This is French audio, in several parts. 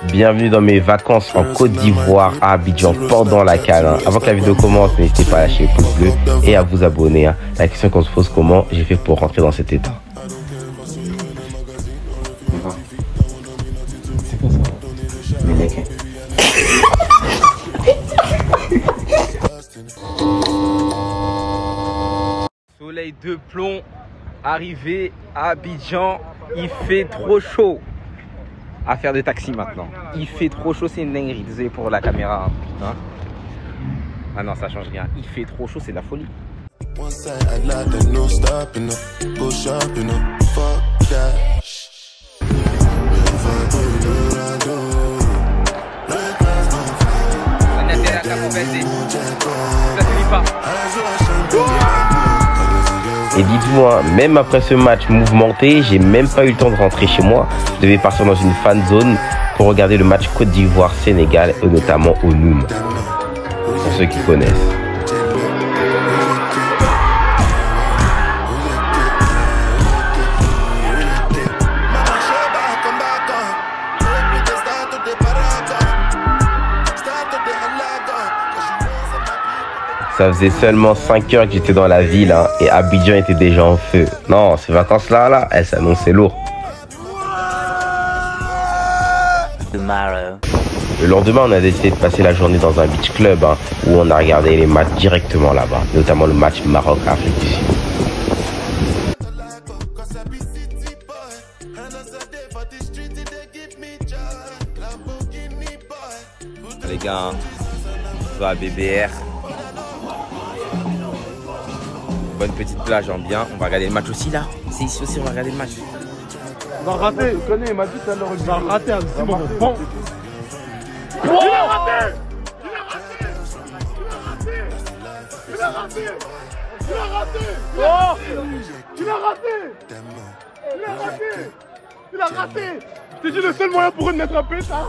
Bienvenue dans mes vacances en Côte d'Ivoire à Abidjan pendant la CAN. Avant que la vidéo commence, n'hésitez pas à lâcher le pouce bleu et à vous abonner. La question qu'on se pose, comment j'ai fait pour rentrer dans cet état? C'est quoi ça? Soleil de plomb, arrivé à Abidjan, il fait trop chaud. Affaire de taxi maintenant. Il fait trop chaud, c'est une dinguerie. Désolé pour la caméra. Hein. Ah non, ça change rien. Il fait trop chaud, c'est de la folie. Ça finit pas. Et dites-moi, même après ce match mouvementé, j'ai même pas eu le temps de rentrer chez moi. Je devais partir dans une fan zone pour regarder le match Côte d'Ivoire-Sénégal, et notamment au Noum. Pour ceux qui connaissent. Ça faisait seulement 5 heures que j'étais dans la ville hein, et Abidjan était déjà en feu. Non, ces vacances-là, elles s'annonçaient lourd. Le lendemain, on a décidé de passer la journée dans un beach club hein, où on a regardé les matchs directement là-bas, notamment le match Maroc-Afrique du Sud. Les gars, on va à BBR. Bonne petite plage en bien. On va regarder le match aussi là. C'est ici aussi, on va regarder le match. Il va rater, je connais, il m'a dit tout à l'heure. Il va rater, c'est bon. Bon. Il a raté. Il a raté. Il a raté. Il a raté. Il a raté. Il a raté. Il a raté. Je t'ai dit le seul moyen pour eux de mettre un peu ça.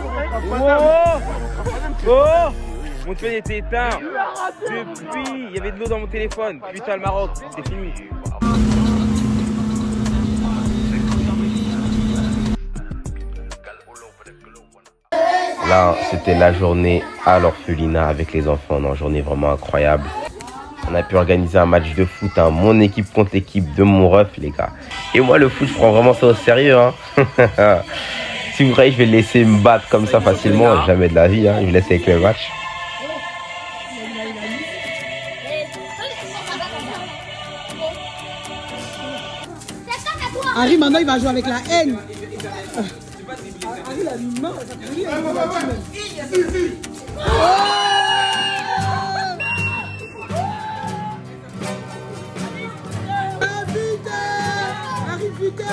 Oh, mon téléphone était éteint. Depuis, il y avait de l'eau dans mon téléphone. Putain, le Maroc, c'est fini. Là, c'était la journée à l'orphelinat avec les enfants. Une journée vraiment incroyable. On a pu organiser un match de foot, hein. Mon équipe contre l'équipe de mon ref, les gars. Et moi, le foot, je prends vraiment ça au sérieux. Hein. Si vous croyez que je vais le laisser me battre comme ça facilement, jamais de la vie. Hein. Je vais laisser avec le match. Harry, maintenant, il va jouer avec la haine. Harry, il a une main. Harry, putain.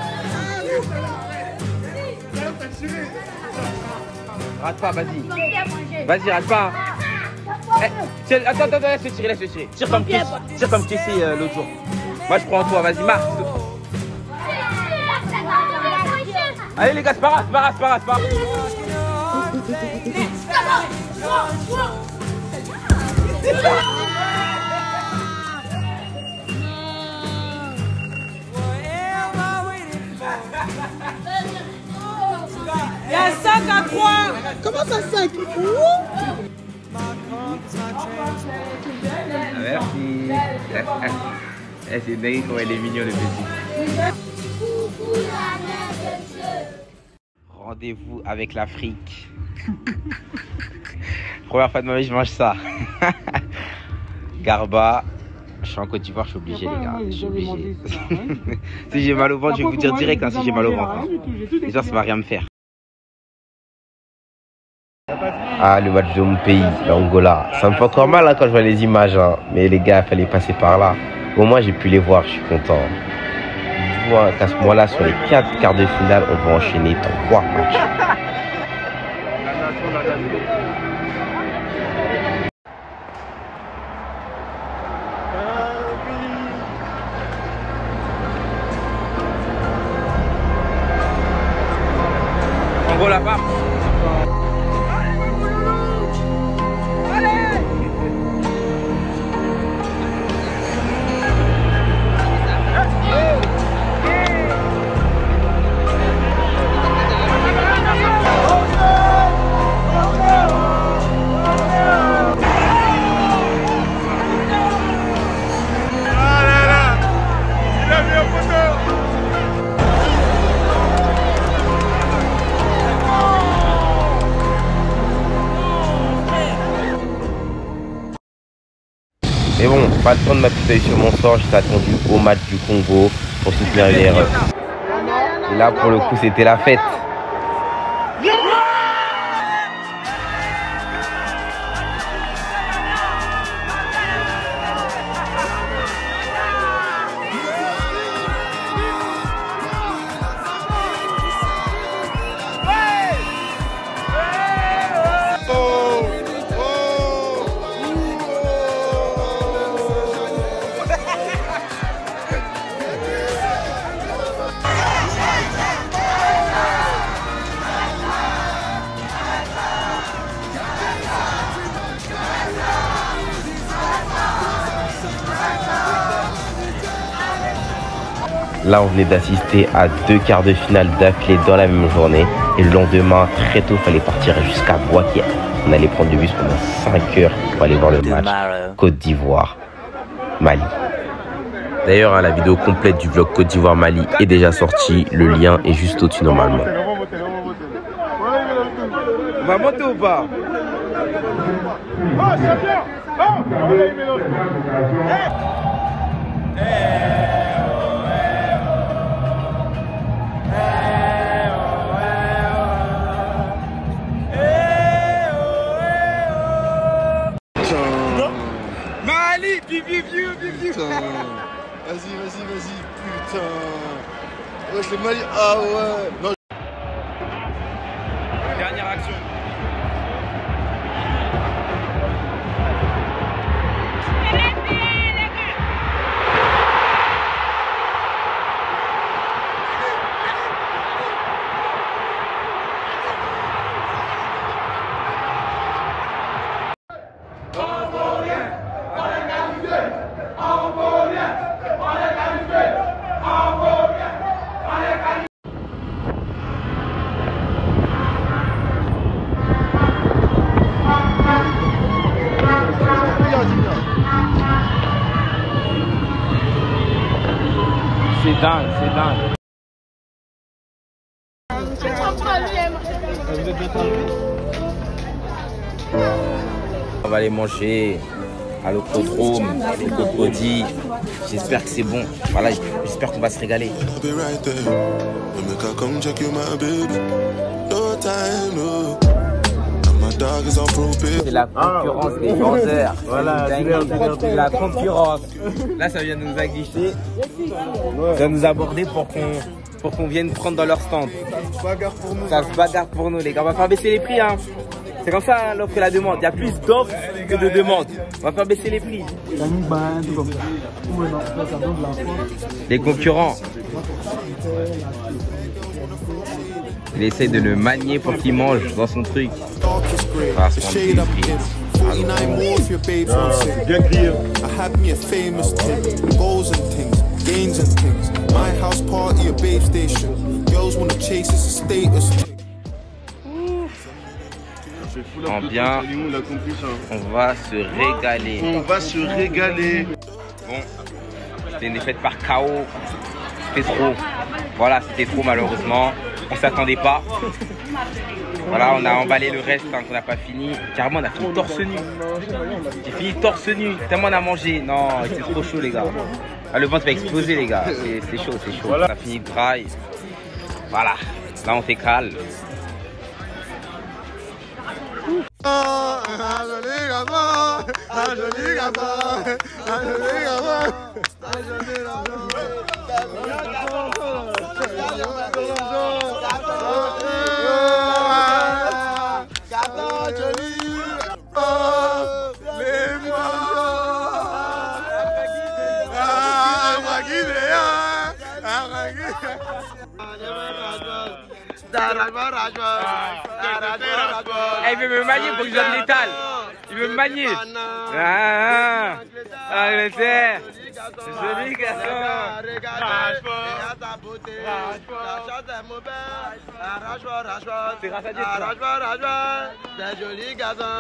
Rate pas, vas-y. Vas-y, rate pas. Eh, attends, laisse-le tirer, laisse-le tirer. Tire comme Kessé l'autre jour. Moi, je prends en toi, vas-y, marque. Allez les gars, c'est pas grave, c'est pas grave, c'est pas grave, c'est pas grave. Il y a 5 à 3. Comment ça 5? Merci. C'est dingue comment elle est mignonne le petit. Rendez-vous avec l'Afrique. Première fois de ma vie, je mange ça. Garba. Je suis en Côte d'Ivoire, je suis obligé, les gars. Je suis obligé. Si j'ai mal au ventre, je vais vous dire direct hein, si j'ai mal au ventre. Les gens, ça va rien me faire. Ah, le match de mon pays, l'Angola. Ça me fait encore mal hein, quand je vois les images. Hein. Mais les gars, il fallait passer par là. Au moins, j'ai pu les voir, je suis content. Qu'à ce moment-là, sur les 4 quarts de finale, on va enchaîner 3 matchs. Angola, femme. pas le temps de m'appuyer sur mon sort, j'étais attendu au match du Congo pour soutenir les refs. Et là, pour le coup, c'était la fête. Là, on venait d'assister à 2 quarts de finale d'affilée dans la même journée. Et le lendemain, très tôt, il fallait partir jusqu'à Boaké. On allait prendre le bus pendant 5 heures pour aller voir le match Côte d'Ivoire-Mali. D'ailleurs, la vidéo complète du vlog Côte d'Ivoire-Mali est déjà sortie. Le lien est juste au-dessus normalement. On va monter ou pas? Ah, c'est bien. Mali, vive. Vas-y, putain. Wesh, le Mali, ah ouais. Non. Dernière action. C'est dingue. On va aller manger à l'Octodrome, au Cocody. J'espère que c'est bon. Voilà, j'espère qu'on va se régaler. C'est la concurrence des vendeurs. Voilà, c'est la concurrence. Là, ça vient de nous aguicher. Ça va nous aborder pour qu'on vienne prendre dans leur stand. Ça se bagarre pour nous, les gars. On va faire baisser les prix, hein. C'est comme ça l'offre et la demande. Il y a plus d'offres que de demandes. On va faire baisser les prix. Les concurrents. Il essaye de le manier pour qu'il mange dans son truc. Ah, c'est bien crié. En bien, on va se régaler. Bon, c'était une défaite par KO. C'était trop. Voilà, c'était trop malheureusement. On s'attendait pas. Voilà, on a emballé le reste qu'on n'a pas fini. Carrément, on a fini torse nu. J'ai fini torse nu. Tellement on a mangé. Non, c'est trop chaud, les gars. Ah, le ventre va exploser, les gars. C'est chaud. Voilà. On a fini de dry. Voilà. Là, on s'écale. Il veut me manier pour que je donne l'étal. Il veut me manier. Angleterre. C'est joli garçon. C'est grâce à Dieu. C'est joli garçon.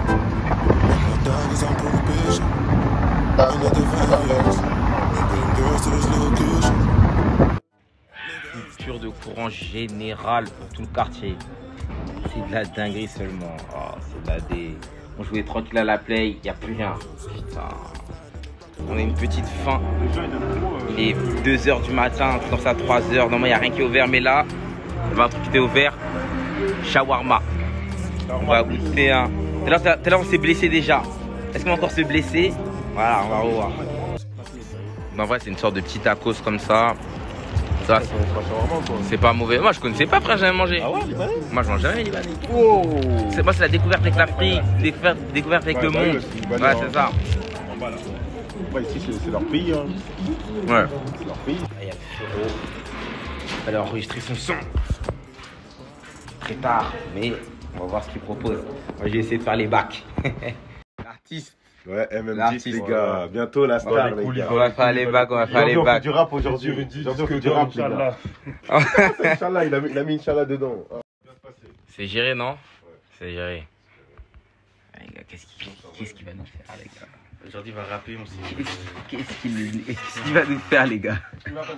Coupure de courant générale pour tout le quartier. C'est de la dinguerie seulement. Oh, c'est de la dé. On jouait tranquille à la play, il n'y a plus rien. Putain. On a une petite faim. Il est 2h du matin, comme ça 3h. Normalement, il n'y a rien qui est ouvert, mais là, il y avait un truc qui était ouvert. Shawarma. On va goûter un. Tout à l'heure, on s'est blessé déjà. Est-ce qu'on va encore se blesser? Voilà, on va revoir. En vrai, c'est une sorte de petit tacos comme ça. Ça, c'est pas mauvais. Moi, je connaissais pas, frère, j'avais mangé. Ah ouais, libanais? Moi, je mange jamais libanais. Oh. Moi, c'est la découverte avec l'Afrique, découverte avec le monde. Ouais, c'est ça. Ouais, ici, c'est leur pays. Hein. Ouais. C'est leur pays. Il y a Furo. Il va enregistrer son son. Très tard, mais on va voir ce qu'il propose. Moi, j'ai essayé de faire les bacs. L'artiste. Ouais, MM10 les gars, bientôt la star les gars. On va faire les bacs, on va faire les bacs. Du rap aujourd'hui, on fait du rap les gars. Inch'Allah, il a mis Inch'Allah dedans. C'est géré non? Ouais. C'est géré. Les gars, qu'est-ce qu'il va nous faire les gars? Aujourd'hui il va rapper on s'est Qu'est-ce qu'il va nous faire les gars?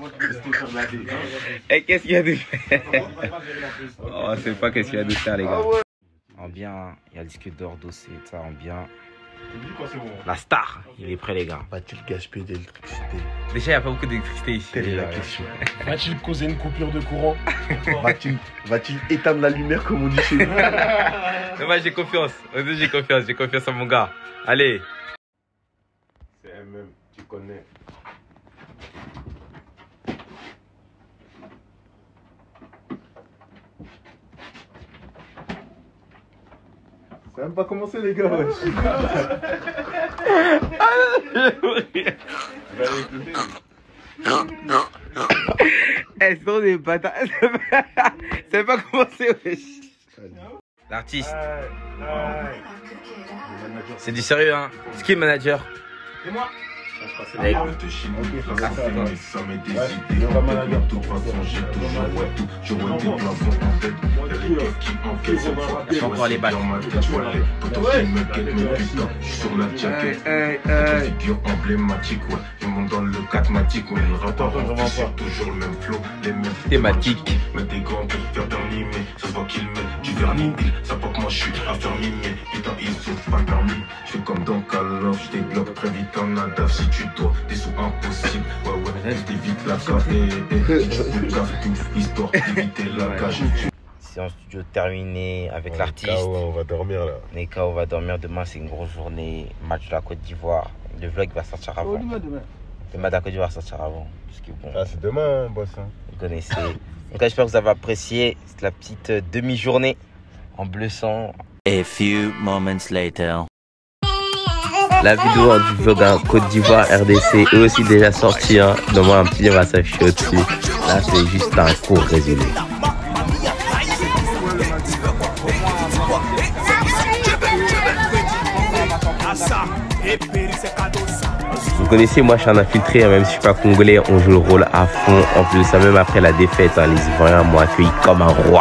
Et qu'est-ce qu'il va nous faire? Oh, je sais pas qu'est-ce qu'il va nous faire les gars. En bien, il y a le disque d'or dossé, ça en bien. La star, il est prêt les gars. Va-t-il gaspiller d'électricité? Déjà il n'y a pas beaucoup d'électricité ici. Telle est la question. Va-t-il causer une coupure de courant? Va-t-il éteindre la lumière comme on dit chez nous? Non, moi j'ai confiance, j'ai confiance en mon gars. Allez. C'est MM, tu connais. Ça n'a même pas commencé les gars. Ouais. Eh, c'est trop des bâtards. Ça n'a pas commencé, wesh. L'artiste. C'est du sérieux, hein. C'est qui le manager? C'est moi. Mec. Encore les balles. Sur la jaquette, figure emblématique, ouais. Je monte dans le catmatique, ouais. Le rapport c'est toujours le même flow, les mêmes thématiques. Mais des grands pour faire terminer, ça se voit qu'il met du vernis. Ça voit que moi je suis à faire mimer. Putain, ils sont pas permis. Je fais comme dans Call of, je débloque très vite en adaf. Si tu dois, des sous impossibles. Ouais, ouais, je t'évite la cage. Je gaffe tout, histoire d'éviter la cage. Séance studio terminée avec l'artiste. On va dormir là. Neka, on va dormir demain, c'est une grosse journée. Match de la Côte d'Ivoire. Le vlog va sortir avant. Le match de la Côte d'Ivoire sortira avant. Parce que bon, ah, c'est demain, hein, boss. Hein. Vous connaissez. Donc, j'espère que vous avez apprécié. C'est la petite demi-journée en bleu sang. A few moments later. La vidéo du vlog en Côte d'Ivoire RDC est aussi déjà sortie. Hein. Donne-moi un petit lien à s'afficher au-dessus. Là, c'est juste un court résumé. Vous connaissez, moi je suis un infiltré, même si je suis pas congolais, on joue le rôle à fond. En plus de ça, même après la défaite, hein, les Ivoiriens m'ont accueilli comme un roi.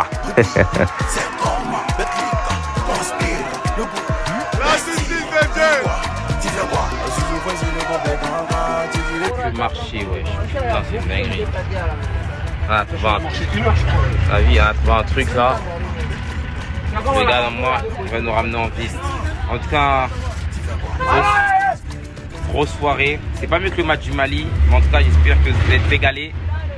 Le marché, ouais. Putain, c'est une dinguerie. Ah, tu vois un truc. La vie, hein, tu vois un truc là. Le gars dans moi, il va nous ramener en piste. En tout cas, grosse soirée. C'est pas mieux que le match du Mali, mais en tout cas, j'espère que vous êtes régalés.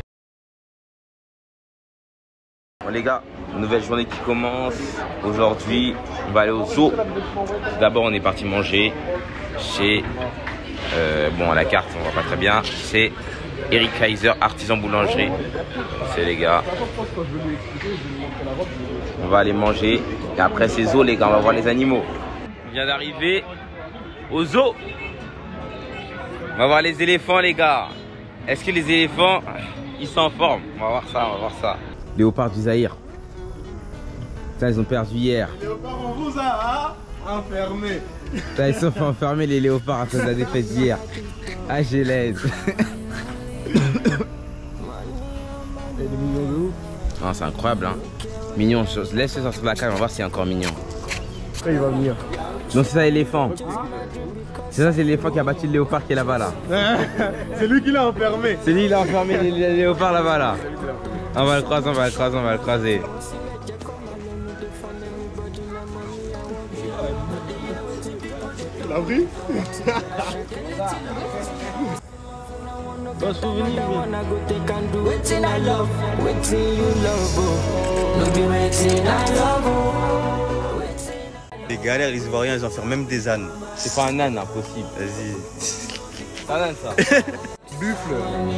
Bon les gars, nouvelle journée qui commence. Aujourd'hui, on va aller au zoo. D'abord, on est parti manger chez... bon, à la carte, on voit pas très bien. C'est Eric Kaiser, artisan boulangerie. C'est les gars. On va aller manger. Et après, c'est zoo, les gars. On va voir les animaux. On vient d'arriver au zoo. On va voir les éléphants, les gars. Est-ce que les éléphants, ils sont en forme? On va voir ça, on va voir ça. Léopard du Zaïre. Ça, ils ont perdu hier. Les léopards, on vous a enfermés. Ils sont fait enfermer les léopards à cause de la défaite d'hier. Ah, j'ai l'aide. Non, c'est incroyable, hein. Mignon, laisse-le sur la cage, on va voir s'il est encore mignon. Après, il va venir. Donc c'est ça l'éléphant. C'est ça, c'est l'éléphant qui a battu le léopard qui est là-bas là. C'est lui qui l'a enfermé. C'est lui qui a enfermé les léopards là-bas là. On va le croiser, on va le croiser, on va le croiser. l'as pris? Bon souvenir. Les galères, les Ivoiriens, ils en font même des ânes. C'est pas un âne, impossible. Vas-y. C'est un âne, ça. Buffle.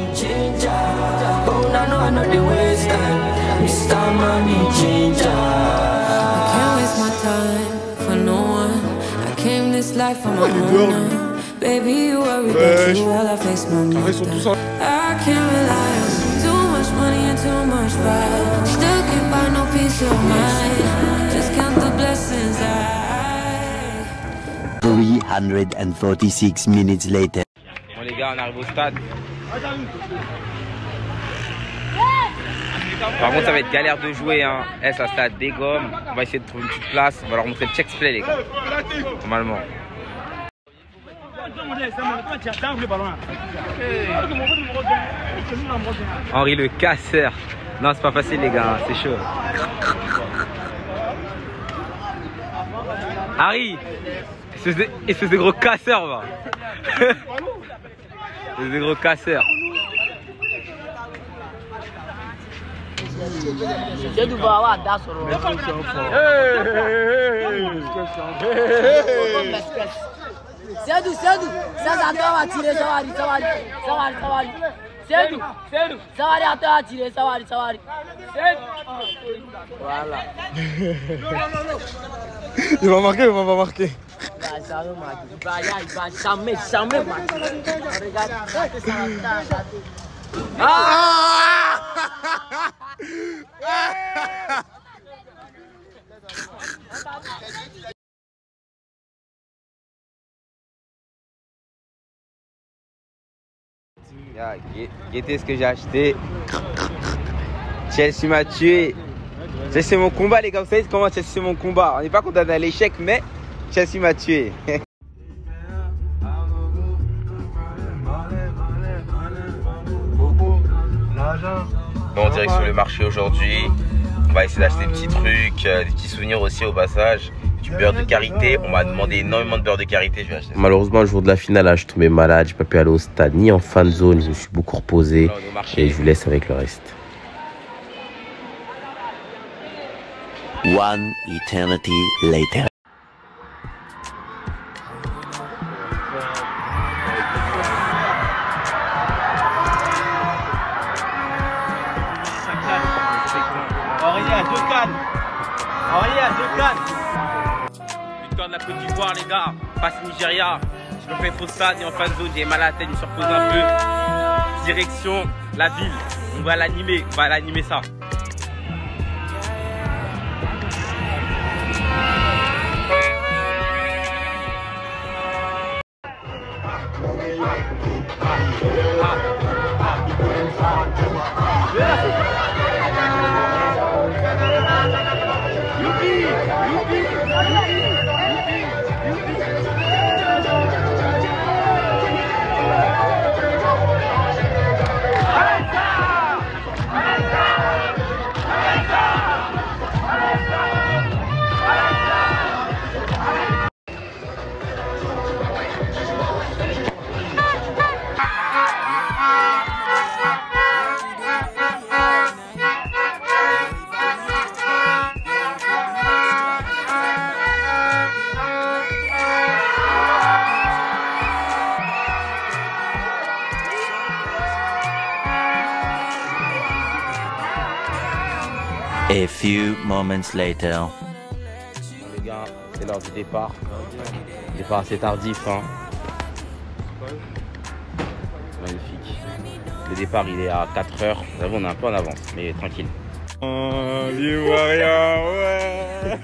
Baby, you worry about you while I face my Après, ils sont tous en... I can't rely on too much money and too much pride. Still can't buy no peace of mind. Just count the blessings 346 minutes later. Bon les gars, on arrive au stade. Par contre, ça va être galère de jouer, hein. Ça stade des gommes. On va essayer de trouver une petite place. On va leur montrer le check play, les gars. Normalement. Henri le casseur. Non, c'est pas facile, les gars. C'est chaud. Harry, espèce de gros casseur, va. Espèce de gros casseur. J'ai dû voir à Dassoro. C'est d'où, ça va tirer, ça va aller. C'est d'où, ça va aller tirer, ça va aller. Voilà. Il va marquer ou il va pas marquer? Ça va marquer. Il va jamais marquer. Regarde. Guettez ce que j'ai acheté. Chelsea m'a tué. Chelsea c'est mon combat, les gars. Vous savez comment Chelsea c'est mon combat. On n'est pas condamné à l'échec, mais Chelsea m'a tué. Bon, on dirait que sur le marché aujourd'hui, on va essayer d'acheter des petits trucs, des petits souvenirs aussi au passage. Du beurre de karité, on m'a demandé énormément de beurre de karité, je vais acheter. Malheureusement, le jour de la finale, là, je suis tombé malade, j'ai pas pu aller au stade ni en fan zone, je me suis beaucoup reposé et je vous laisse avec le reste. One eternity later. Victoire de la Côte d'Ivoire, les gars, face Nigeria. Je me fais faux stade et en fan zone, j'ai mal à la tête, je me suis reposé un peu. Direction la ville, on va l'animer ça. A few moments later. Bon, les gars, c'est l'heure du départ. Départ assez tardif, hein. Magnifique. Le départ, il est à 4 heures. Vous savez, on est un peu en avance, mais tranquille. Oh, l'Ivoirien, ouais.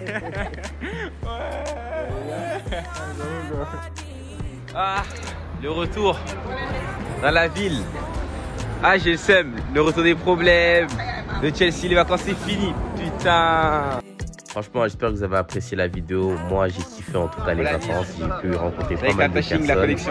Ah, le retour dans la ville. Ah, j'ai le seum. Le retour des problèmes. De Chelsea, les vacances, c'est fini. Putain. Franchement, j'espère que vous avez apprécié la vidéo. Moi, j'ai kiffé en tout cas les vacances. J'ai pu rencontrer pas mal de personnes.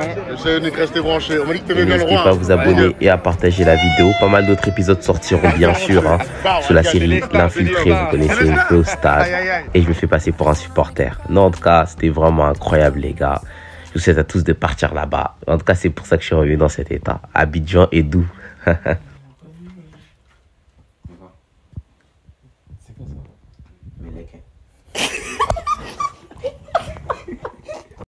N'hésitez pas à vous abonner et à partager la vidéo. Pas mal d'autres épisodes sortiront bien sûr hein, sur la série L'Infiltré. Vous connaissez, je vais au stade et je me fais passer pour un supporter. Non, en tout cas, c'était vraiment incroyable les gars. Je vous souhaite à tous de partir là-bas. En tout cas, c'est pour ça que je suis revenu dans cet état. Abidjan et Doux.